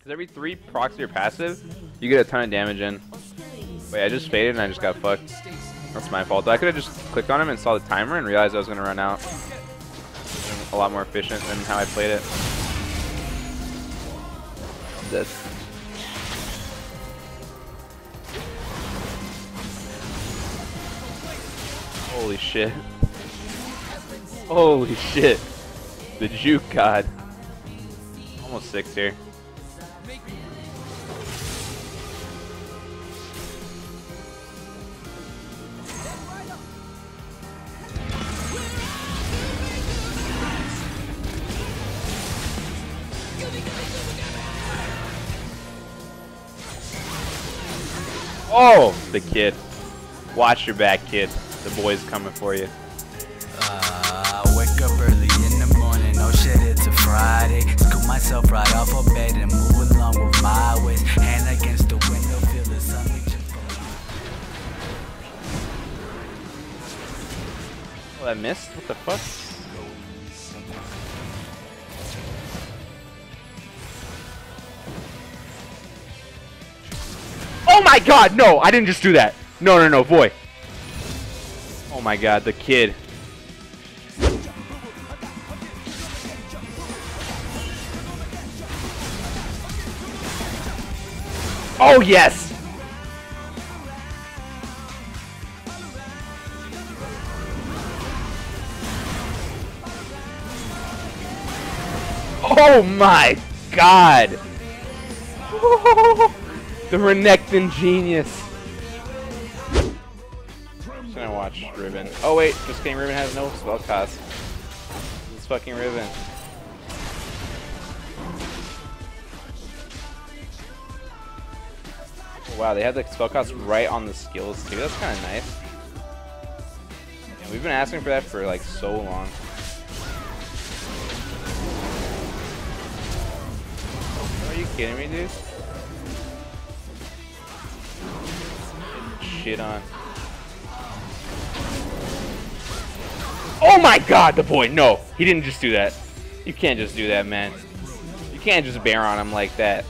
Because every 3 procs your passive, you get a ton of damage in. Wait, I just faded and I just got fucked. That's my fault. I could have just clicked on him and saw the timer and realized I was going to run out. A lot more efficient than how I played it. I'm dead. Holy shit. Holy shit. The juke god. Almost 6 here. Oh, the kid. Watch your back, kid. The boy's coming for you. Wake up early in the morning, oh shit, it's a Friday. Scoop myself right off of bed and move along with my ways. Hand against the window, feel the sun reaching for me. Oh, that missed? What the fuck? Oh my god, no! I didn't just do that! No, no, no, boy. Oh my god, the kid. Oh, yes! Oh my god! The Renekton genius. Just gonna watch Riven. Oh wait, just kidding, Riven has no spell cost. It's fucking Riven. Wow, they have the spell cost right on the skills too. That's kind of nice. Yeah, we've been asking for that for like so long. Are you kidding me, dude? Shit on. Oh my god, the boy! No, he didn't just do that. You can't just do that, man. You can't just bear on him like that.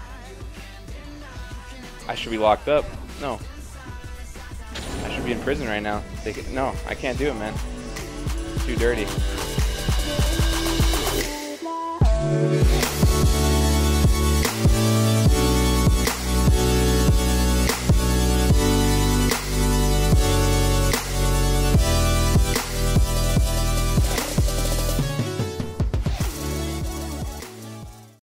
I should be locked up. No. I should be in prison right now. No, I can't do it, man. It's too dirty.